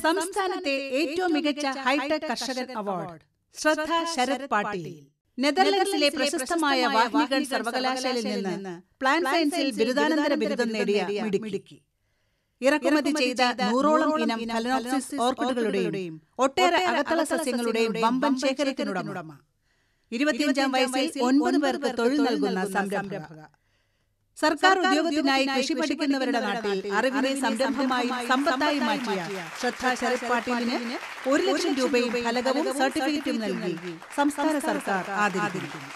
സംസ്ഥാനത്തെ ഏറ്റവും മികച്ച ഹൈടെക് കർഷകൻ അവാർഡ് ശ്രദ്ധ ശരത് പാട്ടീൽ. നെതർലൻഡ്സിലെ പ്രശസ്തമായ വാഹ്നിഗൺ സർവകലാശാലയിൽ നിന്ന് പ്ലാന്റ് സയൻസിൽ ബിരുദാനന്തര ബിരുദം നേടിയ മിടുക്കി. ഇറക്കുമതി ചെയ്ത 100ഓളം ഇനം ഫലനോപ്സിസ് ഓർക്കിഡുകളുടെയും ഒട്ടേറെ അകത്തള സസ്യങ്ങളുടെയും വമ്പൻ ശേഖരത്തിനുടമ. 25-ാം വയസ്സിൽ 9 പേർക്ക് തൊഴിൽ നൽകുന്ന സംരംഭക. സർക്കാർ ഉദ്യോഗത്തിനായി കൃഷി പഠിക്കുന്നവരുടെ നാട്ടിൽ അറിവിനെ സംരംഭമായി സമ്പത്തായി മാറ്റിയ ശ്രദ്ധ ശരത് പാട്ടീലിന് 1 ലക്ഷം രൂപയും ഫലകവും സർട്ടിഫിക്കറ്റും നൽകി സംസ്ഥാന സർക്കാർ ആദരിക്കുന്നു.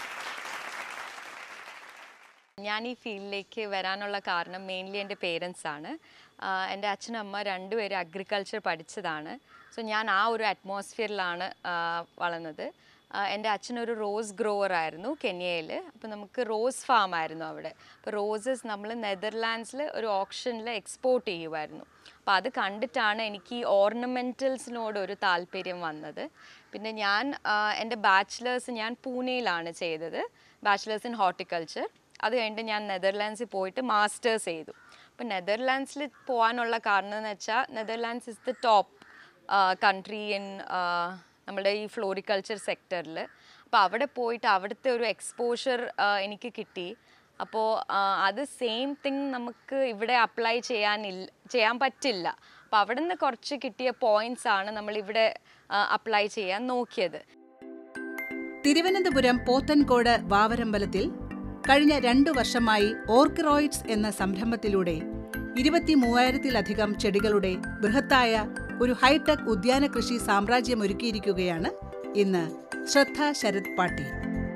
ഞാൻ ഈ ഫീൽഡിലേക്ക് വരാനുള്ള കാരണം മെയിൻലി എൻ്റെ പേരൻസ് ആണ്. എൻ്റെ അച്ഛനും അമ്മ രണ്ടുപേരും അഗ്രികൾച്ചർ പഠിച്ചതാണ്. സോ ഞാൻ ആ ഒരു അറ്റ്മോസ്ഫിയറിലാണ് വളർന്നത്. എൻ്റെ അച്ഛനൊരു റോസ് ഗ്രോവർ ആയിരുന്നു കെന്യയിൽ. അപ്പോൾ നമുക്ക് റോസ് ഫാം ആയിരുന്നു അവിടെ. അപ്പോൾ റോസസ് നമ്മൾ നെതർലാൻഡ്സിൽ ഒരു ഓപ്ഷനിൽ എക്സ്പോർട്ട് ചെയ്യുമായിരുന്നു. അപ്പോൾ അത് കണ്ടിട്ടാണ് എനിക്ക് ഈ ഓർണമെൻറ്റൽസിനോട് ഒരു താല്പര്യം വന്നത്. പിന്നെ ഞാൻ എൻ്റെ ബാച്ചിലേഴ്സ് ഞാൻ പൂനെയിലാണ് ചെയ്തത്, ബാച്ചിലേഴ്സ് ഇൻ ഹോർട്ടിക്കൾച്ചർ. അത് കഴിഞ്ഞിട്ട് ഞാൻ നെതർലാൻഡ്സിൽ പോയിട്ട് മാസ്റ്റേഴ്സ് ചെയ്തു. അപ്പോൾ നെതർലാൻഡ്സിൽ പോകാനുള്ള കാരണം എന്ന് വെച്ചാൽ Netherlands is the top country in നമ്മുടെ ഈ ഫ്ലോറിക്കൾച്ചർ സെക്ടറിൽ. അപ്പോൾ അവിടെ പോയിട്ട് അവിടുത്തെ ഒരു എക്സ്പോഷർ എനിക്ക് കിട്ടി. അപ്പോൾ അത് സെയിം തിങ് നമുക്ക് ഇവിടെ അപ്ലൈ ചെയ്യാൻ പറ്റില്ല. അപ്പോൾ അവിടെ നിന്ന് കുറച്ച് കിട്ടിയ പോയിൻറ്റ്സ് ആണ് നമ്മളിവിടെ അപ്ലൈ ചെയ്യാൻ നോക്കിയത്. തിരുവനന്തപുരം പോത്തൻകോട് വാവരമ്പലത്തിൽ കഴിഞ്ഞ 2 വർഷമായി ഓർക്കിറോയിഡ്സ് എന്ന സംരംഭത്തിലൂടെ 23,000-ലധികം ചെടികളുടെ ബൃഹത്തായ ഒരു ഹൈടെക് ഉദ്യാന കൃഷി സാമ്രാജ്യമൊരുക്കിയിരിക്കുകയാണ് ഇന്ന് ശ്രദ്ധ ശരത് പാട്ടീൽ.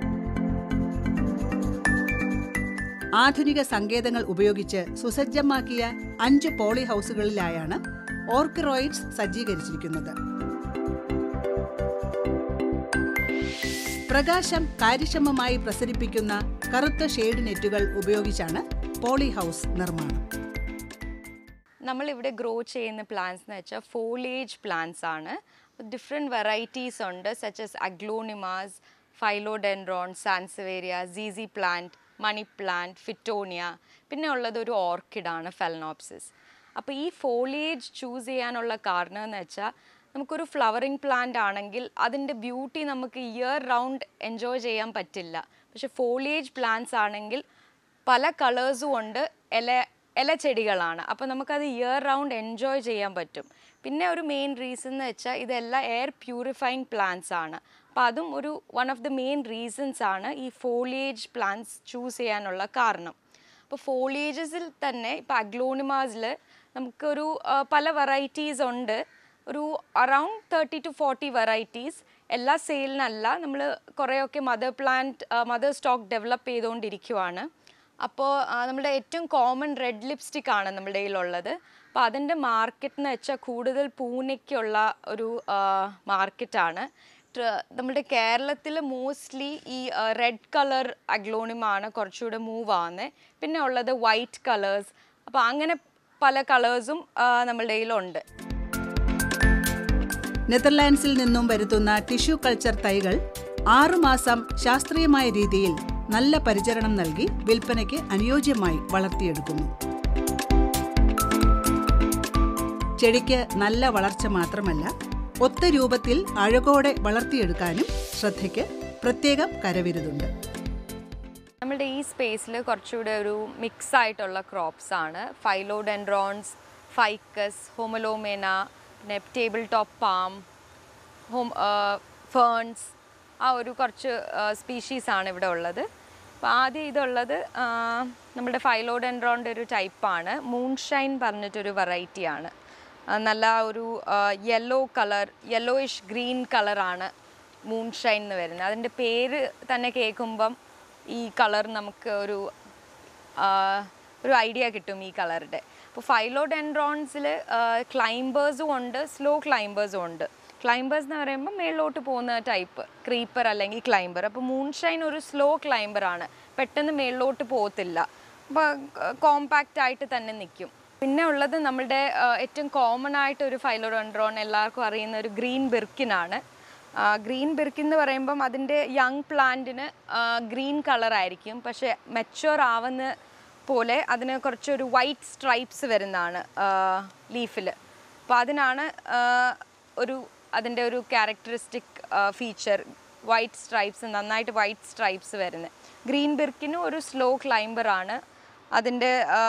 ആധുനിക സങ്കേതങ്ങൾ ഉപയോഗിച്ച് സുസജ്ജമാക്കിയ 5 പോളി ഹൗസുകളിലായാണ് ഓർക്കിറോയിഡ്സ് സജ്ജീകരിച്ചിരിക്കുന്നത്. പ്രകാശം കാര്യക്ഷമമായി പ്രസരിപ്പിക്കുന്ന കറുത്ത ഷെയ്ഡ് നെറ്റുകൾ ഉപയോഗിച്ചാണ് പോളി ഹൗസ് നിർമ്മാണം. നമ്മളിവിടെ ഗ്രോ ചെയ്യുന്ന പ്ലാന്റ്സ് എന്ന് വെച്ചാൽ ഫോളിയേജ് പ്ലാന്റ്സ് ആണ്. ഡിഫറെൻറ്റ് വെറൈറ്റീസ് ഉണ്ട്, സച്ച് അഗ്ലോണിമാസ്, ഫൈലോഡെൻഡ്രോൺ, സാൻസവേരിയ, സീസി പ്ലാന്റ്, മണി പ്ലാന്റ്, ഫിറ്റോണിയ, പിന്നെ ഉള്ളത് ഒരു ഓർക്കിഡാണ് ഫലനോപ്സിസ്. അപ്പോൾ ഈ ഫോളിയേജ് ചൂസ് ചെയ്യാനുള്ള കാരണം എന്ന് വെച്ചാൽ നമുക്കൊരു ഫ്ലവറിങ് പ്ലാന്റ് ആണെങ്കിൽ അതിൻ്റെ ബ്യൂട്ടി നമുക്ക് ഇയർ റൗണ്ട് എൻജോയ് ചെയ്യാൻ പറ്റില്ല. പക്ഷെ ഫോളിയേജ് പ്ലാന്റ്സ് ആണെങ്കിൽ പല കളേഴ്സും ഉണ്ട്, ഇല ചെടികളാണ്. അപ്പോൾ നമുക്കത് ഇയർ റൗണ്ട് എൻജോയ് ചെയ്യാൻ പറ്റും. പിന്നെ ഒരു മെയിൻ റീസൺ എന്ന് വെച്ചാൽ ഇതെല്ലാം എയർ പ്യൂരിഫൈങ് പ്ലാന്റ്സ് ആണ്. അപ്പോൾ അതും ഒരു one of the main reasons ആണ് ഈ ഫോളിയേജ് പ്ലാന്റ്സ് ചൂസ് ചെയ്യാനുള്ള കാരണം. അപ്പോൾ ഫോളിയേജസിൽ തന്നെ ഇപ്പോൾ അഗ്ലോണിമാസിൽ നമുക്കൊരു പല വെറൈറ്റീസ് ഉണ്ട്, ഒരു അറൗണ്ട് 30 to 40 വെറൈറ്റീസ്. എല്ലാ സെയിലിനല്ല, നമ്മൾ കുറേയൊക്കെ മദർ സ്റ്റോക്ക് ഡെവലപ്പ് ചെയ്തുകൊണ്ടിരിക്കുവാണ്. അപ്പോൾ നമ്മുടെ ഏറ്റവും കോമൺ റെഡ് ലിപ്സ്റ്റിക് ആണ് നമ്മുടെ കയ്യിലുള്ളത്. അപ്പോൾ അതിൻ്റെ മാർക്കറ്റ് എന്ന് വെച്ചാൽ കൂടുതൽ പൂനെക്കുള്ള ഒരു മാർക്കറ്റാണ്. നമ്മുടെ കേരളത്തിൽ മോസ്റ്റ്ലി ഈ റെഡ് കളർ അഗ്ലോണിമാണ് കുറച്ചുകൂടെ മൂവ് ആവുന്നത്. പിന്നെ ഉള്ളത് വൈറ്റ് കളേഴ്സ്. അപ്പോൾ അങ്ങനെ പല കളേഴ്സും നമ്മുടെ കയ്യിലുണ്ട്. നെതർലാൻഡ്സിൽ നിന്നും വരുത്തുന്ന ടിഷ്യൂ കൾച്ചർ തൈകൾ 6 മാസം ശാസ്ത്രീയമായ രീതിയിൽ നല്ല പരിചരണം നൽകി വിൽപ്പനയ്ക്ക് അനുയോജ്യമായി വളർത്തിയെടുക്കുന്നു. ചെടിക്ക് നല്ല വളർച്ച മാത്രമല്ല, ഒത്ത രൂപത്തിൽ അഴകോടെ വളർത്തിയെടുക്കാനും ശ്രദ്ധയ്ക്ക് പ്രത്യേകം കരവിരുതുണ്ട്. നമ്മുടെ ഈ സ്പേസിൽ കുറച്ചുകൂടെ ഒരു മിക്സ് ആയിട്ടുള്ള ക്രോപ്സ് ആണ്. ഫൈലോഡെൻഡ്രോൺസ്, ഫൈക്കസ്, ഹോമലോമേന, പിന്നെ ടേബിൾ ടോപ്പ് പാം, ഫേൺസ്, ആ ഒരു കുറച്ച് സ്പീഷീസാണ് ഇവിടെ ഉള്ളത്. അപ്പോൾ ആദ്യം ഇതുള്ളത് നമ്മുടെ ഫൈലോഡെൻഡ്രോണിൻ്റെ ഒരു ടൈപ്പാണ്. മൂൺഷൈൻ പറഞ്ഞിട്ടൊരു വെറൈറ്റിയാണ്. നല്ല ഒരു യെല്ലോയിഷ് ഗ്രീൻ കളറാണ് മൂൺഷൈൻ എന്ന് വരുന്നത്. അതിൻ്റെ പേര് തന്നെ കേൾക്കുമ്പം ഈ കളർ നമുക്ക് ഒരു ഐഡിയ കിട്ടും ഈ കളറുടെ. അപ്പോൾ ഫൈലോഡെൻഡ്രോൺസിൽ ക്ലൈംബേഴ്സും ഉണ്ട്, സ്ലോ ക്ലൈംബേഴ്സും ഉണ്ട്. ക്ലൈംബേഴ്സ് എന്ന് പറയുമ്പോൾ മേളിലോട്ട് പോകുന്ന ടൈപ്പ്, ക്രീപ്പർ അല്ലെങ്കിൽ ക്ലൈംബർ. അപ്പോൾ മൂൺഷൈൻ ഒരു സ്ലോ ക്ലൈംബറാണ്, പെട്ടെന്ന് മേളിലോട്ട് പോകത്തില്ല, അപ്പോൾ കോമ്പാക്റ്റ് ആയിട്ട് തന്നെ നിൽക്കും. പിന്നെ ഉള്ളത് നമ്മുടെ ഏറ്റവും കോമൺ ആയിട്ട് ഒരു ഫൈലോഡെൻഡ്രോൺ എല്ലാവർക്കും അറിയുന്ന ഒരു ഗ്രീൻ ബിർക്കിനാണ്. ഗ്രീൻ ബിർക്കിൻ എന്ന് പറയുമ്പം അതിൻ്റെ യങ് പ്ലാന്റിന് ഗ്രീൻ കളറായിരിക്കും, പക്ഷേ മെച്യൂർ ആവുന്ന പോലെ അതിന് കുറച്ചൊരു വൈറ്റ് സ്ട്രൈപ്സ് വരുന്നതാണ് ലീഫിൽ. അപ്പോൾ അതിനാണ് അതിൻ്റെ ഒരു ക്യാരക്ടറിസ്റ്റിക് ഫീച്ചർ വൈറ്റ് സ്ട്രൈപ്സ്, നന്നായിട്ട് വൈറ്റ് സ്ട്രൈപ്സ് വരുന്നത്. ഗ്രീൻ ബിർക്കിനും ഒരു സ്ലോ ക്ലൈംബറാണ്. അതിൻ്റെ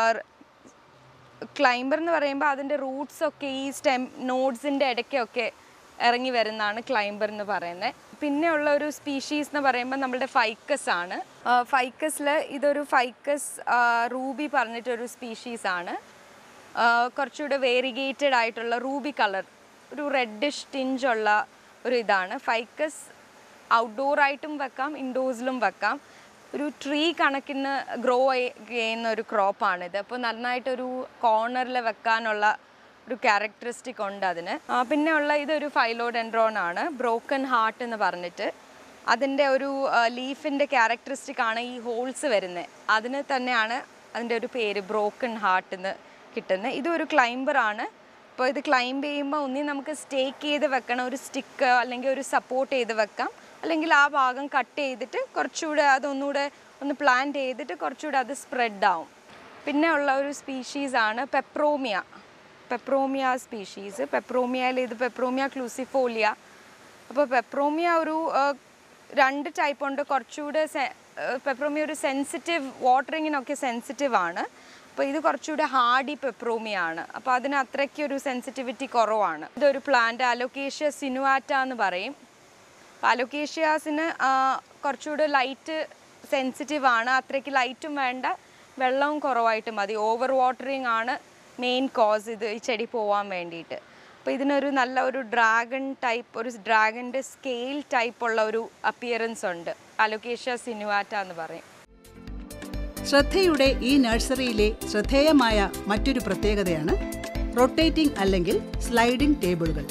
ക്ലൈംബർ എന്ന് പറയുമ്പോൾ അതിൻ്റെ റൂട്ട്സൊക്കെ ഈ നോഡ്സിൻ്റെ ഇടയ്ക്കൊക്കെ ഇറങ്ങി വരുന്നതാണ് ക്ലൈംബർ എന്ന് പറയുന്നത്. പിന്നെയുള്ള ഒരു സ്പീഷീസ് എന്ന് പറയുമ്പോൾ നമ്മുടെ ഫൈക്കസ് ആണ്. ഫൈക്കസിൽ ഇതൊരു ഫൈക്കസ് റൂബി പറഞ്ഞിട്ടൊരു സ്പീഷീസാണ്. കുറച്ചുകൂടെ വേരിഗേറ്റഡ് ആയിട്ടുള്ള റൂബി കളർ, ഒരു റെഡിഷ് ടിഞ്ചുള്ള ഒരു ഇതാണ്. ഫൈക്കസ് ഔട്ട്ഡോറായിട്ടും വെക്കാം, ഇൻഡോഴ്സിലും വെക്കാം. ഒരു ട്രീ കണക്കിന് ഗ്രോ ചെയ്യുന്ന ഒരു ക്രോപ്പാണിത്. അപ്പോൾ നന്നായിട്ടൊരു കോർണറിൽ വെക്കാനുള്ള ഒരു ക്യാരക്ടറിസ്റ്റിക് ഉണ്ട് അതിന്. പിന്നെ ഉള്ള ഇതൊരു ഫൈലോഡെൻഡ്രോൺ ആണ്, ബ്രോക്കൺ ഹാർട്ട് എന്ന് പറഞ്ഞിട്ട്. അതിൻ്റെ ഒരു ലീഫിൻ്റെ ക്യാരക്ടറിസ്റ്റിക് ആണ് ഈ ഹോൾസ് വരുന്നത്. അതിന് തന്നെയാണ് അതിൻ്റെ ഒരു പേര് ബ്രോക്കൺ ഹാർട്ട് എന്ന് കിട്ടുന്നത്. ഇതൊരു ക്ലൈംബറാണ്. അപ്പോൾ ഇത് ക്ലൈംബ് ചെയ്യുമ്പോൾ ഒന്നി നമുക്ക് സ്റ്റേക്ക് ചെയ്ത് വെക്കണം, ഒരു സ്റ്റിക്ക് അല്ലെങ്കിൽ ഒരു സപ്പോർട്ട് ചെയ്ത് വെക്കാം, അല്ലെങ്കിൽ ആ ഭാഗം കട്ട് ചെയ്തിട്ട് കുറച്ചുകൂടെ അതൊന്നുകൂടെ ഒന്ന് പ്ലാന്റ് ചെയ്തിട്ട് കുറച്ചുകൂടെ അത് സ്പ്രെഡ് ആവും. പിന്നെ ഉള്ള ഒരു സ്പീഷീസാണ് പെപ്രോമിയ സ്പീഷീസ്. പെപ്രോമിയയിൽ ഇത് പെപ്രോമിയ ക്ലൂസിഫോലിയ. അപ്പോൾ പെപ്രോമിയ ഒരു 2 ടൈപ്പ് ഉണ്ട്. കുറച്ചുകൂടെ പെപ്രോമിയ ഒരു സെൻസിറ്റീവ്, വാട്ടറിങ്ങിനൊക്കെ സെൻസിറ്റീവ് ആണ്. അപ്പോൾ ഇത് കുറച്ചുകൂടെ ഹാർഡി പെപ്രോമിയ ആണ്. അപ്പോൾ അതിന് അത്രയ്ക്ക് ഒരു സെൻസിറ്റിവിറ്റി കുറവാണ്. ഇതൊരു പ്ലാന്റ് അലോക്കേഷ്യ സിനുവാറ്റ എന്ന് പറയും. അലോക്കേഷ്യാസിന് കുറച്ചുകൂടെ ലൈറ്റ് സെൻസിറ്റീവ് ആണ്. അത്രയ്ക്ക് ലൈറ്റും വേണ്ട, വെള്ളവും കുറവായിട്ട് മതി. ഓവർ വാട്ടറിങ് ആണ് മെയിൻ കോസ് ഇത് ഈ ചെടി പോവാൻ വേണ്ടിയിട്ട്. അപ്പോൾ ഇതിനൊരു നല്ല ഒരു ഡ്രാഗൺ ടൈപ്പ്, ഒരു ഡ്രാഗൻ്റെ സ്കെയിൽ ടൈപ്പുള്ള ഒരു അപ്പിയറൻസ് ഉണ്ട്. അലോക്കേഷ്യ സിനുവാറ്റ എന്ന് പറയും. ശ്രദ്ധയുടെ ഈ നഴ്സറിയിലെ ശ്രദ്ധേയമായ മറ്റൊരു പ്രത്യേകതയാണ് റൊട്ടേറ്റിംഗ് അല്ലെങ്കിൽ സ്ലൈഡിംഗ് ടേബിളുകൾ.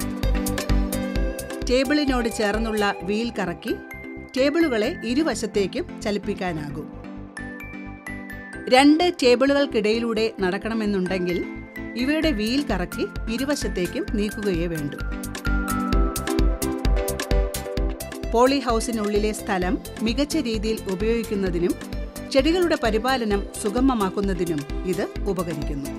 ടേബിളിനോട് ചേർന്നുള്ള വീൽ കറക്കി ടേബിളുകളെ ഇരുവശത്തേക്കും ചലിപ്പിക്കാനാകും. 2 ടേബിളുകൾക്കിടയിലൂടെ നടക്കണമെന്നുണ്ടെങ്കിൽ ഇവയുടെ വീൽ കറക്കി ഇരുവശത്തേക്കും നീക്കുകയേ വേണ്ടൂ. പോളി ഹൗസിനുള്ളിലെ സ്ഥലം മികച്ച രീതിയിൽ ഉപയോഗിക്കുന്നതിനും ചെടികളുടെ പരിപാലനം സുഗമമാക്കുന്നതിനും ഇത് ഉപകരിക്കുന്നു.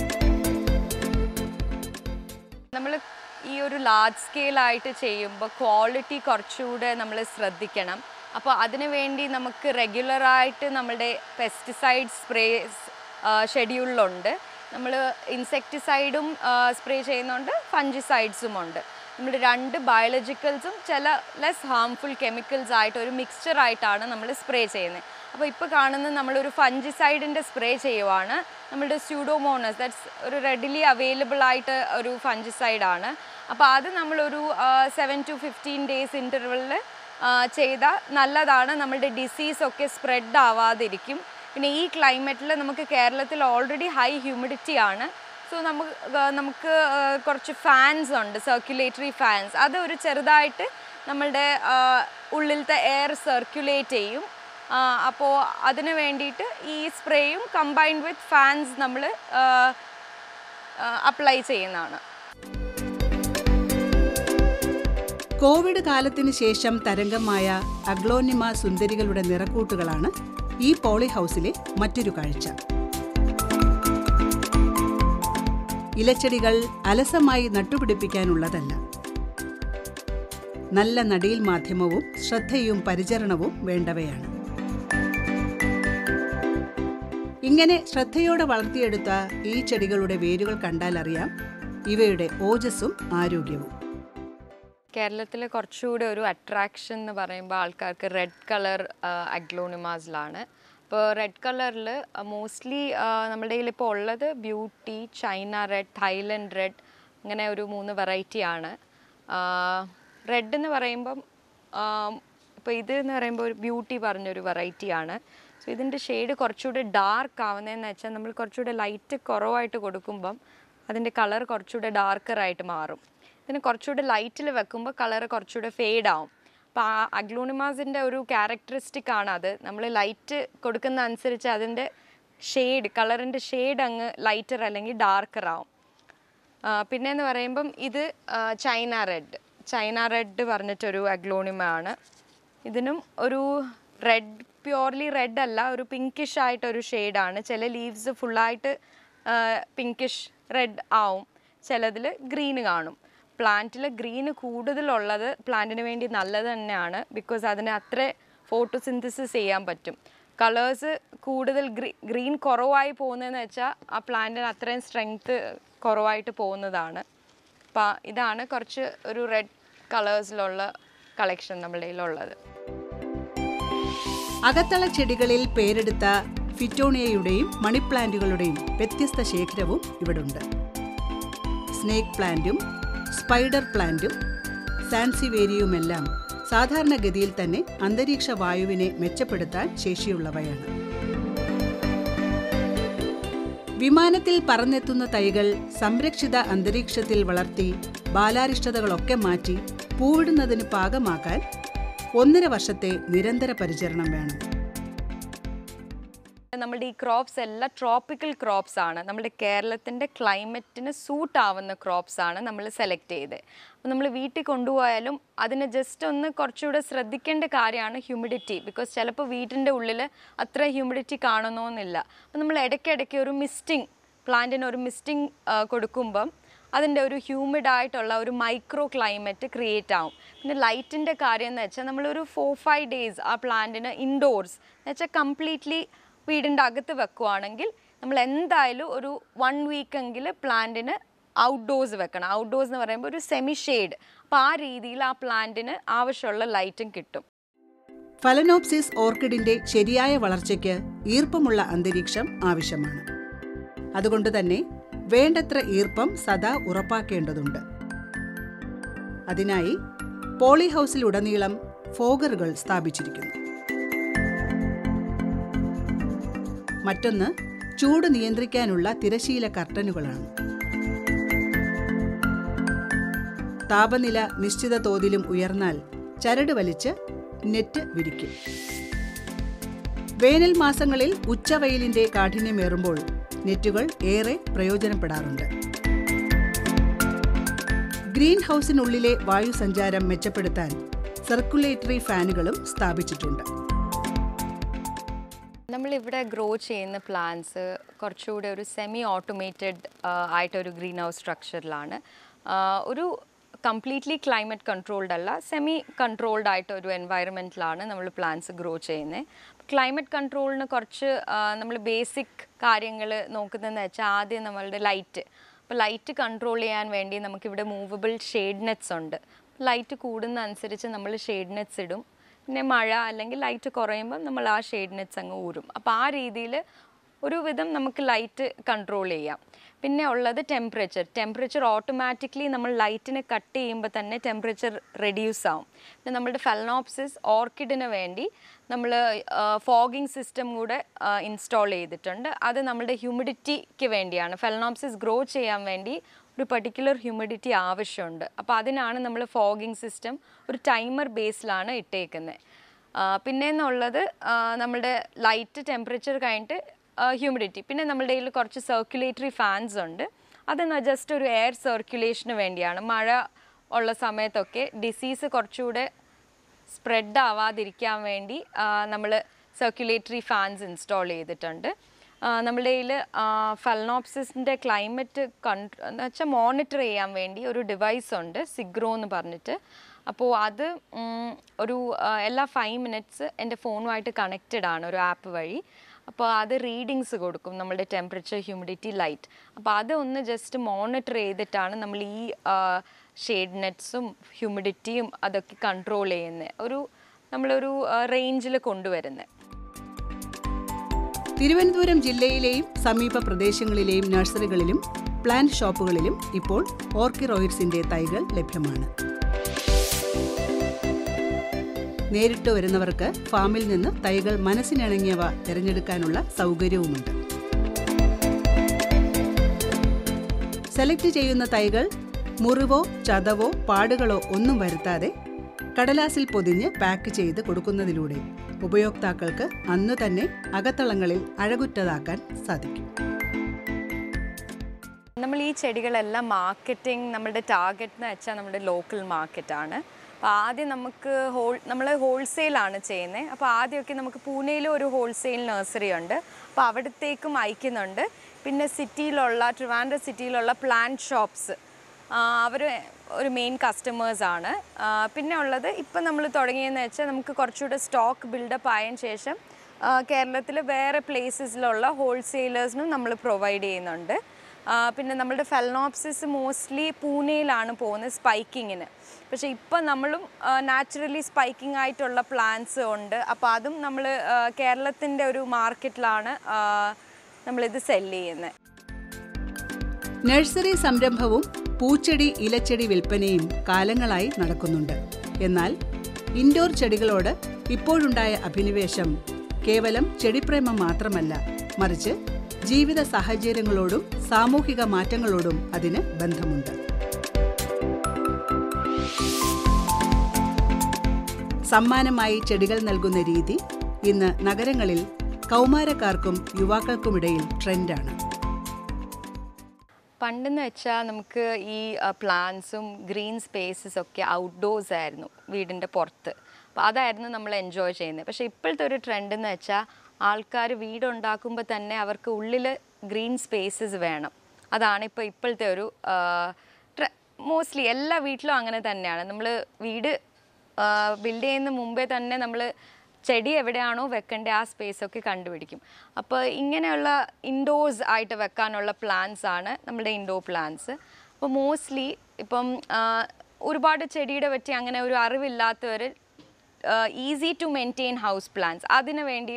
നമ്മൾ ഈ ഒരു ലാർജ് സ്കെയിലായിട്ട് ചെയ്യുമ്പോൾ ക്വാളിറ്റി കുറച്ചുകൂടെ നമ്മൾ ശ്രദ്ധിക്കണം. അപ്പോൾ അതിനു വേണ്ടി നമുക്ക് റെഗുലറായിട്ട് നമ്മുടെ പെസ്റ്റിസൈഡ് സ്പ്രേസ് ഷെഡ്യൂളിലുണ്ട്. നമ്മൾ ഇൻസെക്ടിസൈഡും സ്പ്രേ ചെയ്യുന്നുണ്ട്, ഫംജിസൈഡ്സും ഉണ്ട്. നമ്മൾ 2 ബയോളജിക്കൽസും ചില ലെസ് ഹാംഫുൾ കെമിക്കൽസ് ആയിട്ട് ഒരു മിക്സ്ചറായിട്ടാണ് നമ്മൾ സ്പ്രേ ചെയ്യുന്നത്. അപ്പോൾ ഇപ്പോൾ കാണുന്നത് നമ്മളൊരു ഫംജിസൈഡിൻ്റെ സ്പ്രേ ചെയ്യുവാണ്. നമ്മളുടെ സ്യൂഡോമോണസ്, ദാറ്റ്സ് ഒരു റെഡിലി അവൈലബിൾ ആയിട്ട് ഒരു ഫംജിസൈഡാണ്. അപ്പോൾ അത് നമ്മളൊരു 7 to 15 ഡേയ്സ് ഇൻ്റർവെല്ലിൽ ചെയ്താൽ നല്ലതാണ്. നമ്മളുടെ ഡിസീസൊക്കെ സ്പ്രെഡ് ആവാതിരിക്കും. പിന്നെ ഈ ക്ലൈമറ്റിൽ നമുക്ക് കേരളത്തിൽ ഓൾറെഡി ഹൈ ഹ്യൂമിഡിറ്റി ആണ്. സോ നമുക്ക് കുറച്ച് ഫാൻസ് ഉണ്ട്, സർക്കുലേറ്ററി ഫാൻസ്. അത് ഒരു ചെറുതായിട്ട് നമ്മളുടെ ഉള്ളിലത്തെ എയർ സർക്കുലേറ്റ് ചെയ്യും. അപ്പോൾ അതിന് വേണ്ടിയിട്ട് ഈ സ്പ്രേയും കമ്പൈൻഡ് വിത്ത് ഫാൻസ് നമ്മൾ അപ്ലൈ ചെയ്യുന്നതാണ്. കോവിഡ് കാലത്തിന് ശേഷം തരംഗമായ അഗ്ലോണിമ സുന്ദരികളുടെ നിറക്കൂട്ടുകളാണ് ഈ പോളി ഹൗസിലെ മറ്റൊരു കാഴ്ച. ഇലച്ചെടികൾ അലസമായി നട്ടുപിടിപ്പിക്കാനുള്ളതല്ല. നല്ല നടീൽ മാധ്യമവും ശ്രദ്ധയും പരിചരണവും വേണ്ടവയാണ്. ഇങ്ങനെ ശ്രദ്ധയോടെ വളർത്തിയെടുത്ത ഈ ചെടികളുടെ വേരുകൾ കണ്ടാലറിയാം ഇവയുടെ ഓജസ്സും ആരോഗ്യവും. കേരളത്തിൽ കുറച്ചുകൂടെ ഒരു അട്രാക്ഷൻ എന്ന് പറയുമ്പോൾ ആൾക്കാർക്ക് റെഡ് കളർ അഗ്ലോണിമാസിലാണ്. അപ്പോൾ റെഡ് കളറിൽ മോസ്റ്റ്ലി നമ്മുടെ കയ്യിൽ ഇപ്പോൾ ഉള്ളത് beauty, China red, Thailand red, അങ്ങനെ ഒരു 3 വെറൈറ്റിയാണ്. റെഡ് എന്ന് പറയുമ്പം ഇപ്പോൾ ഇത് എന്ന് പറയുമ്പോൾ ഒരു ബ്യൂട്ടി പറഞ്ഞൊരു വെറൈറ്റിയാണ്. സോ ഇതിൻ്റെ ഷെയ്ഡ് കുറച്ചുകൂടെ ഡാർക്ക് ആവുന്നതെന്ന് വെച്ചാൽ നമ്മൾ കുറച്ചുകൂടെ ലൈറ്റ് കുറവായിട്ട് കൊടുക്കുമ്പം അതിൻ്റെ കളർ കുറച്ചുകൂടെ ഡാർക്കറായിട്ട് മാറും. ഇതിന് കുറച്ചുകൂടെ ലൈറ്റിൽ വെക്കുമ്പോൾ കളർ കുറച്ചുകൂടെ ഫെയ്ഡ് ആവും. അപ്പോൾ ആ അഗ്ലോണിമാസിൻ്റെ ഒരു ക്യാരക്ടറിസ്റ്റിക് ആണ് അത്. നമ്മൾ ലൈറ്റ് കൊടുക്കുന്ന അനുസരിച്ച് അതിൻ്റെ ഷെയ്ഡ്, കളറിൻ്റെ ഷെയ്ഡ് അങ്ങ് ലൈറ്റർ അല്ലെങ്കിൽ ഡാർക്കർ ആവും. പിന്നെയെന്ന് പറയുമ്പം ഇത് ചൈന റെഡ് പറഞ്ഞിട്ടൊരു അഗ്ലോണിമ ആണ്. ഇതിനും ഒരു റെഡ്, പ്യുവർലി റെഡ് അല്ല, ഒരു പിങ്കിഷ് ആയിട്ടൊരു ഷെയ്ഡാണ്. ചില ലീവ്സ് ഫുള്ളായിട്ട് പിങ്കിഷ് റെഡ് ആവും, ചിലതിൽ ഗ്രീന് കാണും. പ്ലാന്റിൽ ഗ്രീന് കൂടുതലുള്ളത് പ്ലാന്റിന് വേണ്ടി നല്ലത് തന്നെയാണ്. ബിക്കോസ് അതിന് അത്ര ഫോട്ടോസിന്തസിസ് ചെയ്യാൻ പറ്റും. കളേഴ്സ് കൂടുതൽ ഗ്രീൻ കുറവായി പോകുന്നതെന്ന് വെച്ചാൽ ആ പ്ലാന്റിന് അത്രയും സ്ട്രെങ്ത്ത് കുറവായിട്ട് പോകുന്നതാണ്. അപ്പോൾ ഇതാണ് കുറച്ച് ഒരു റെഡ് കളേഴ്സിലുള്ള കളക്ഷൻ നമ്മുടെ കയ്യിലുള്ളത്. അകത്തള ചെടികളിൽ പേരെടുത്ത ഫിറ്റോണിയയുടെയും മണിപ്ലാന്റുകളുടെയും വ്യത്യസ്ത ശേഖരവും ഇവിടുണ്ട്. സ്നേക്ക് പ്ലാന്റും സ്പൈഡർ പ്ലാന്റും സാൻസിവേരിയുമെല്ലാം സാധാരണഗതിയിൽ തന്നെ അന്തരീക്ഷ വായുവിനെ മെച്ചപ്പെടുത്താൻ ശേഷിയുള്ളവയാണ്. വിമാനത്തിൽ പറന്നെത്തുന്ന തൈകൾ സംരക്ഷിത അന്തരീക്ഷത്തിൽ വളർത്തി ബാലാരിഷ്ടതകളൊക്കെ മാറ്റി പൂവിടുന്നതിന് പാകമാക്കാൻ 1.5 വർഷത്തെ നിരന്തര പരിചരണം വേണം. നമ്മുടെ ഈ ക്രോപ്സ് എല്ലാം ട്രോപ്പിക്കൽ ക്രോപ്സ് ആണ്. നമ്മുടെ കേരളത്തിൻ്റെ ക്ലൈമറ്റിന് സൂട്ട് ആവുന്ന ക്രോപ്സ് ആണ് നമ്മൾ സെലക്ട് ചെയ്തത്. അപ്പോൾ നമ്മൾ വീട്ടിൽ കൊണ്ടുപോയാലും അതിന് ജസ്റ്റ് ഒന്ന് കുറച്ചുകൂടെ ശ്രദ്ധിക്കേണ്ട കാര്യമാണ് ഹ്യൂമിഡിറ്റി. ബിക്കോസ് ചിലപ്പോൾ വീട്ടിൻ്റെ ഉള്ളിൽ അത്ര ഹ്യൂമിഡിറ്റി കാണണമെന്നില്ല. അപ്പോൾ നമ്മൾ ഇടയ്ക്കിടയ്ക്ക് ഒരു മിസ്റ്റിംഗ്, പ്ലാന്റിന് ഒരു മിസ്റ്റിംഗ് കൊടുക്കുമ്പം അതിൻ്റെ ഒരു ഹ്യൂമിഡായിട്ടുള്ള ഒരു മൈക്രോ ക്ലൈമറ്റ് ക്രിയേറ്റ് ആവും. പിന്നെ ലൈറ്റിൻ്റെ കാര്യം എന്ന് വെച്ചാൽ നമ്മളൊരു 4-5 ഡേയ്സ് ആ പ്ലാന്റിന് ഇൻഡോർസ് എന്ന് വെച്ചാൽ കംപ്ലീറ്റ്ലി വീടിൻ്റെ അകത്ത് വെക്കുകയാണെങ്കിൽ നമ്മൾ എന്തായാലും ഒരു 1 വീക്കെങ്കിൽ പ്ലാന്റിന് ഔട്ട്ഡോഴ്സ് വെക്കണം. ഔട്ട്ഡോഴ്സ് എന്ന് പറയുമ്പോൾ ഒരു സെമി ഷെയ്ഡ്. അപ്പോൾ ആ രീതിയിൽ ആ പ്ലാന്റിന് ആവശ്യമുള്ള ലൈറ്റും കിട്ടും. ഫലനോപ്സിസ് ഓർക്കിഡിന്റെ ശരിയായ വളർച്ചയ്ക്ക് ഈർപ്പമുള്ള അന്തരീക്ഷം ആവശ്യമാണ്. അതുകൊണ്ട് തന്നെ വേണ്ടത്ര ഈർപ്പം സദാ ഉറപ്പാക്കേണ്ടതുണ്ട്. അതിനായി പോളി ഹൗസിലുടനീളം ഫോഗറുകൾ സ്ഥാപിച്ചിരിക്കുന്നു. മറ്റൊന്ന് ചൂട് നിയന്ത്രിക്കാനുള്ള തിരശീല കർട്ടനുകളാണ്. താപനില നിശ്ചിത തോതിലും ഉയർന്നാൽ ചരട് വലിച്ച് നെറ്റ് വിരിക്കും. വേനൽ മാസങ്ങളിൽ ഉച്ചവെയിലിന്റെ കാഠിന്യമേറുമ്പോൾ നെറ്റുകൾ ഏറെ പ്രയോജനപ്പെടാറുണ്ട്. ഗ്രീൻ ഹൗസിനുള്ളിലെ വായുസഞ്ചാരം മെച്ചപ്പെടുത്താൻ സർക്കുലേറ്ററി ഫാനുകളും സ്ഥാപിച്ചിട്ടുണ്ട്. നമ്മളിവിടെ ഗ്രോ ചെയ്യുന്ന പ്ലാന്റ്സ് കുറച്ചുകൂടെ ഒരു സെമി ഓട്ടോമേറ്റഡ് ആയിട്ടൊരു ഗ്രീൻ ഹൗസ് സ്ട്രക്ചറിലാണ്. ഒരു കംപ്ലീറ്റ്ലി ക്ലൈമറ്റ് കൺട്രോൾഡ് അല്ല, സെമി കൺട്രോൾഡ് ആയിട്ടൊരു എൻവയറമെൻറ്റിലാണ് നമ്മൾ പ്ലാന്റ്സ് ഗ്രോ ചെയ്യുന്നത്. ക്ലൈമറ്റ് കൺട്രോളിന് കുറച്ച് നമ്മൾ ബേസിക് കാര്യങ്ങൾ നോക്കുന്നതെന്ന് വെച്ചാൽ ആദ്യം നമ്മളുടെ ലൈറ്റ്. അപ്പോൾ ലൈറ്റ് കൺട്രോൾ ചെയ്യാൻ വേണ്ടി നമുക്കിവിടെ മൂവബിൾ ഷെയ്ഡ് നെറ്റ്സ് ഉണ്ട്. ലൈറ്റ് കൂടുന്ന അനുസരിച്ച് നമ്മൾ ഷെയ്ഡ് നെറ്റ്സ് ഇടും. പിന്നെ മഴ അല്ലെങ്കിൽ ലൈറ്റ് കുറയുമ്പം നമ്മൾ ആ ഷെയ്ഡ് നെറ്റ്സ് അങ്ങ് ഊരും. അപ്പോൾ ആ രീതിയിൽ ഒരുവിധം നമുക്ക് ലൈറ്റ് കൺട്രോൾ ചെയ്യാം. പിന്നെ ഉള്ളത് ടെമ്പറേച്ചർ ഓട്ടോമാറ്റിക്കലി നമ്മൾ ലൈറ്റിനെ കട്ട് ചെയ്യുമ്പോൾ തന്നെ ടെമ്പറേച്ചർ റെഡ്യൂസ് ആവും. പിന്നെ നമ്മുടെ ഫലനോപ്സിസ് ഓർക്കിഡിന് വേണ്ടി നമ്മൾ ഫോഗിങ് സിസ്റ്റം കൂടെ ഇൻസ്റ്റാൾ ചെയ്തിട്ടുണ്ട്. അത് നമ്മുടെ ഹ്യൂമിഡിറ്റിക്ക് വേണ്ടിയാണ്. ഫലനോപ്സിസ് ഗ്രോ ചെയ്യാൻ വേണ്ടി ഒരു പർട്ടിക്കുലർ ഹ്യൂമിഡിറ്റി ആവശ്യമുണ്ട്. അപ്പോൾ അതിനാണ് നമ്മൾ ഫോഗിങ് സിസ്റ്റം ഒരു ടൈമർ ബേസിലാണ് ഇട്ടേക്കുന്നത്. പിന്നെയെന്നുള്ളത് നമ്മുടെ ലൈറ്റ് ടെമ്പറേച്ചർ കഴിഞ്ഞിട്ട് ഹ്യൂമിഡിറ്റി. പിന്നെ നമ്മുടെ കയ്യിൽ കുറച്ച് സർക്കുലേറ്ററി ഫാൻസ് ഉണ്ട്. അത് ജസ്റ്റ് ഒരു എയർ സർക്കുലേഷന് വേണ്ടിയാണ്. മഴ ഉള്ള സമയത്തൊക്കെ ഡിസീസ് കുറച്ചുകൂടെ സ്പ്രെഡ് ആവാതിരിക്കാൻ വേണ്ടി നമ്മൾ സർക്കുലേറ്ററി ഫാൻസ് ഇൻസ്റ്റാൾ ചെയ്തിട്ടുണ്ട്. നമ്മുടെ കയ്യിൽ ഫലനോപ്സിസിൻ്റെ ക്ലൈമറ്റ് എന്ന് വെച്ചാൽ മോണിറ്റർ ചെയ്യാൻ വേണ്ടി ഒരു ഡിവൈസ് ഉണ്ട്, സിഗ്രോ എന്ന് പറഞ്ഞിട്ട്. അപ്പോൾ അത് ഒരു എല്ലാ 5 മിനിറ്റ്സ് എൻ്റെ ഫോണുമായിട്ട് കണക്റ്റഡ് ആണ് ഒരു ആപ്പ് വഴി. അപ്പോൾ അത് റീഡിങ്സ് കൊടുക്കും നമ്മളുടെ ടെമ്പറേച്ചർ, ഹ്യൂമിഡിറ്റി, ലൈറ്റ്. അപ്പോൾ അതൊന്ന് ജസ്റ്റ് മോണിറ്റർ ചെയ്തിട്ടാണ് നമ്മൾ ഈ ഷെയ്ഡ് നെറ്റ്സും ഹ്യൂമിഡിറ്റിയും അതൊക്കെ കൺട്രോൾ ചെയ്യുന്നത്, നമ്മളൊരു റേഞ്ചിൽ കൊണ്ടുവരുന്നത്. തിരുവനന്തപുരം ജില്ലയിലെയും സമീപ പ്രദേശങ്ങളിലെയും നഴ്സറികളിലും പ്ലാന്റ് ഷോപ്പുകളിലും ഇപ്പോൾ ഓർക്കിറോയിഡ്സിന്റെ തൈകൾ ലഭ്യമാണ്. നേരിട്ട് വരുന്നവർക്ക് ഫാമിൽ നിന്ന് തൈകൾ മനസ്സിനിണങ്ങിയവ തിരഞ്ഞെടുക്കാനുള്ള സൗകര്യവുമുണ്ട്. സെലക്ട് ചെയ്യുന്ന തൈകൾ മുറിവോ ചതവോ പാടുകളോ ഒന്നും വരുത്താതെ കടലാസിൽ പൊതിഞ്ഞ് പാക്ക് ചെയ്ത് കൊടുക്കുന്നതിലൂടെ ഉപയോക്താക്കൾക്ക് അന്നു തന്നെ അകത്തളങ്ങളിൽ അഴകുറ്റതാക്കാൻ സാധിക്കും. നമ്മൾ ഈ ചെടികളെല്ലാം മാർക്കറ്റിംഗ്, നമ്മുടെ ടാർഗറ്റ് എന്ന് വെച്ചാൽ നമ്മുടെ ലോക്കൽ മാർക്കറ്റാണ്. അപ്പോൾ ആദ്യം നമ്മൾ ഹോൾസെയിലാണ് ചെയ്യുന്നത്. അപ്പോൾ ആദ്യമൊക്കെ നമുക്ക് പൂനെയിലും ഒരു ഹോൾസെയിൽ നഴ്സറി ഉണ്ട്. അപ്പോൾ അവിടത്തേക്കും അയക്കുന്നുണ്ട്. പിന്നെ ട്രിവാൻഡ്രം സിറ്റിയിലുള്ള പ്ലാന്റ് ഷോപ്സ്, അവർ ഒരു മെയിൻ കസ്റ്റമേഴ്സാണ്. പിന്നെ ഉള്ളത് ഇപ്പം നമ്മൾ തുടങ്ങിയെന്ന് വെച്ചാൽ നമുക്ക് കുറച്ചുകൂടെ സ്റ്റോക്ക് ബിൽഡപ്പ് ആയതിനു ശേഷം കേരളത്തിൽ വേറെ പ്ലേസസിലുള്ള ഹോൾസെയിലേഴ്സിനും നമ്മൾ പ്രൊവൈഡ് ചെയ്യുന്നുണ്ട്. പിന്നെ നമ്മളുടെ ഫെലനോപ്സിസ് മോസ്റ്റ്ലി പൂനെയിലാണ് പോകുന്നത് സ്പൈക്കിങ്ങിന്. പക്ഷേ ഇപ്പം നമ്മളും നാച്ചുറലി സ്പൈക്കിംഗ് ആയിട്ടുള്ള പ്ലാന്റ്സ് ഉണ്ട്. അപ്പോൾ അതും നമ്മൾ കേരളത്തിൻ്റെ ഒരു മാർക്കറ്റിലാണ് നമ്മളിത് സെല്ല് ചെയ്യുന്നത്. നഴ്സറി സംരംഭവും പൂച്ചെടി ഇലച്ചെടി വിൽപ്പനയും കാലങ്ങളായി നടക്കുന്നുണ്ട്. എന്നാൽ ഇൻഡോർ ചെടികളോട് ഇപ്പോഴുണ്ടായ അഭിനിവേശം കേവലം ചെടിപ്രേമം മാത്രമല്ല, മറിച്ച് ജീവിത സാഹചര്യങ്ങളോടും സാമൂഹിക മാറ്റങ്ങളോടും അതിന് ബന്ധമുണ്ട്. സമ്മാനമായി ചെടികൾ നൽകുന്ന രീതി ഇന്ന് നഗരങ്ങളിൽ കൗമാരക്കാർക്കും യുവാക്കൾക്കുമിടയിൽ ട്രെൻഡാണ്. പണ്ടെന്ന് വെച്ചാൽ നമുക്ക് ഈ പ്ലാന്റ്സും ഗ്രീൻ സ്പേസസ് ഒക്കെ ഔട്ട്ഡോഴ്സ് ആയിരുന്നു, വീടിൻ്റെ പുറത്ത്. അപ്പോൾ അതായിരുന്നു നമ്മൾ എൻജോയ് ചെയ്യുന്നത്. പക്ഷേ ഇപ്പോഴത്തെ ഒരു ട്രെൻഡ് എന്ന് വെച്ചാൽ ആൾക്കാർ വീടുണ്ടാക്കുമ്പോൾ തന്നെ അവർക്ക് ഉള്ളിൽ ഗ്രീൻ സ്പേസസ് വേണം. അതാണ് ഇപ്പോഴത്തെ ഒരു മോസ്റ്റ്ലി എല്ലാ വീട്ടിലും അങ്ങനെ തന്നെയാണ്. നമ്മൾ വീട് ബിൽഡ് ചെയ്യുന്ന മുമ്പേ തന്നെ നമ്മൾ ചെടി എവിടെയാണോ വെക്കേണ്ടത് ആ സ്പേസൊക്കെ കണ്ടുപിടിക്കും. അപ്പോൾ ഇങ്ങനെയുള്ള ഇൻഡോഴ്സ് ആയിട്ട് വെക്കാനുള്ള പ്ലാന്റ്സ് ആണ് നമ്മുടെ ഇൻഡോർ പ്ലാന്റ്സ്. അപ്പോൾ മോസ്റ്റ്ലി ഇപ്പം ഒരുപാട് ചെടിയുടെ പറ്റി അങ്ങനെ ഒരു അറിവില്ലാത്തവർ easy to maintain house plants അതിന് വേണ്ടി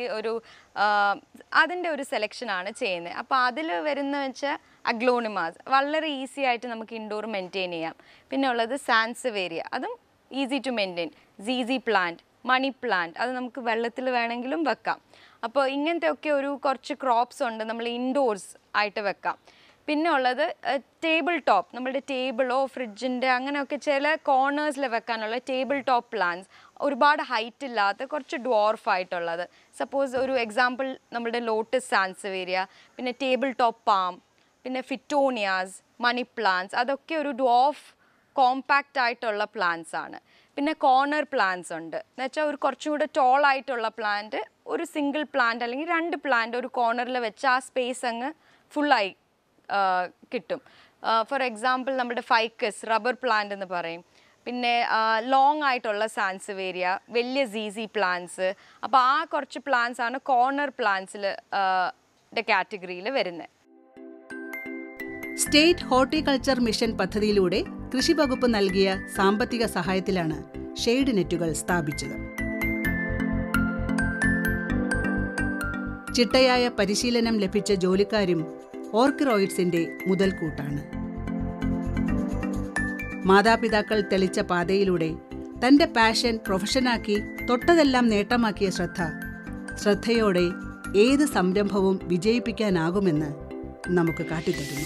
അതിൻ്റെ ഒരു സെലക്ഷനാണ് ചെയ്യുന്നത്. അപ്പോൾ അതിൽ വരുന്ന വെച്ചാൽ അഗ്ലോണിമാസ് വളരെ ഈസി ആയിട്ട് നമുക്ക് ഇൻഡോർ മെയിൻറ്റെയിൻ ചെയ്യാം. പിന്നെ ഉള്ളത് സാൻസവേരിയ, അതും ഈസി ടു മെയിൻറ്റെയിൻ. സീസി പ്ലാന്റ്, മണി പ്ലാന്റ്, അത് നമുക്ക് വെള്ളത്തിൽ വേണമെങ്കിലും വെക്കാം. അപ്പോൾ ഇങ്ങനത്തെ ഒക്കെ കുറച്ച് ക്രോപ്സ് ഉണ്ട് നമ്മൾ ഇൻഡോർസ് ആയിട്ട് വെക്കാം. പിന്നെ ഉള്ളത് ടേബിൾ ടോപ്പ്, നമ്മുടെ ടേബിളോ ഫ്രിഡ്ജിൻ്റെ അങ്ങനെയൊക്കെ ചില കോർണേഴ്സിൽ വെക്കാനുള്ള ടേബിൾ ടോപ്പ് പ്ലാന്റ്സ്, ഒരുപാട് ഹൈറ്റ് ഇല്ലാത്ത കുറച്ച് ഡ്വാർഫ് ആയിട്ടുള്ളത്. സപ്പോസ് ഒരു എക്സാമ്പിൾ നമ്മുടെ ലോട്ടസ് സാൻസവേരിയ, പിന്നെ ടേബിൾ ടോപ്പ് പാം, പിന്നെ ഫിറ്റോണിയാസ്, മണി പ്ലാന്റ്സ്, അതൊക്കെ ഒരു ഡ്വാർഫ് കോമ്പാക്റ്റ് ആയിട്ടുള്ള പ്ലാന്റ്സ് ആണ്. പിന്നെ കോർണർ പ്ലാന്റ്സ് ഉണ്ട്, എന്ന് വെച്ചാൽ ഒരു കുറച്ചും കൂടെ ടോൾ ആയിട്ടുള്ള പ്ലാന്റ്, ഒരു സിംഗിൾ പ്ലാന്റ് അല്ലെങ്കിൽ 2 പ്ലാന്റ് ഒരു കോർണറിൽ വെച്ച് ആ സ്പേസ് അങ്ങ് ഫുള്ളായി കിട്ടും. ഫോർ എക്സാമ്പിൾ നമ്മുടെ ഫൈക്കസ് റബ്ബർ പ്ലാന്റ് എന്ന് പറയും. പിന്നെ ലോങ് ആയിട്ടുള്ള സാൻസവേരിയ, വലിയ സീസി പ്ലാന്റ്സ്. അപ്പോൾ ആ കുറച്ച് പ്ലാന്റ്സ് ആണ് കോർണർ പ്ലാന്റ്സിൽ കാറ്റഗറിയിൽ വരുന്നത്. സ്റ്റേറ്റ് ഹോർട്ടിക്കൾച്ചർ മിഷൻ പദ്ധതിയിലൂടെ കൃഷി വകുപ്പ് നൽകിയ സാമ്പത്തിക സഹായത്തിലാണ് ഷെയ്ഡ് നെറ്റുകൾ സ്ഥാപിച്ചത്. ചിട്ടയായ പരിശീലനം ലഭിച്ച ജോലിക്കാരും ഓർക്കിറോയിഡ്സിന്റെ മുതൽക്കൂട്ടാണ്. മാതാപിതാക്കൾ തെളിച്ച പാതയിലൂടെ തന്റെ പാഷൻ പ്രൊഫഷനാക്കി തൊട്ടതെല്ലാം നേട്ടമാക്കിയ ശ്രദ്ധയോടെ ഏത് സംരംഭവും വിജയിപ്പിക്കാനാകുമെന്ന് നമുക്ക് കാട്ടിത്തരുന്നു.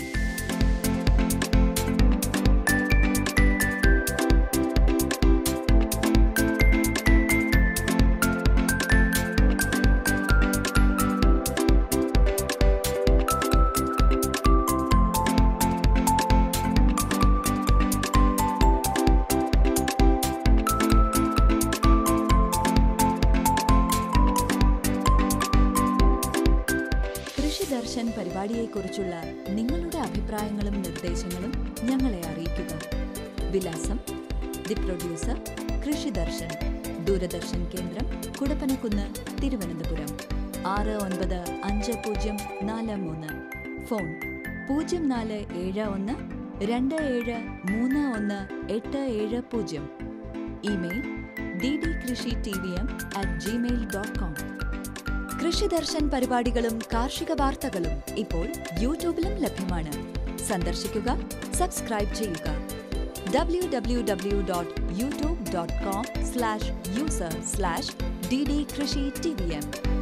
ദർശൻ പരിപാടിയെക്കുറിച്ചുള്ള നിങ്ങളുടെ അഭിപ്രായങ്ങളും നിർദ്ദേശങ്ങളും ഞങ്ങളെ അറിയിക്കുക. വിലാസം: ദി പ്രൊഡ്യൂസർ, കൃഷി ദർശൻ, ദൂരദർശൻ കേന്ദ്രം, Kudappanakunnu, Thiruvananthapuram 695043. Phone 0471 27318770. Email ddkrishitm@gmail.com. കൃഷി ദർശൻ പരിപാടികളും കാർഷിക വാർത്തകളും ഇപ്പോൾ യൂട്യൂബിലും ലഭ്യമാണ്. സന്ദർശിക്കുക, സബ്സ്ക്രൈബ് ചെയ്യുക. www.youtube.com/user/ddkrishitm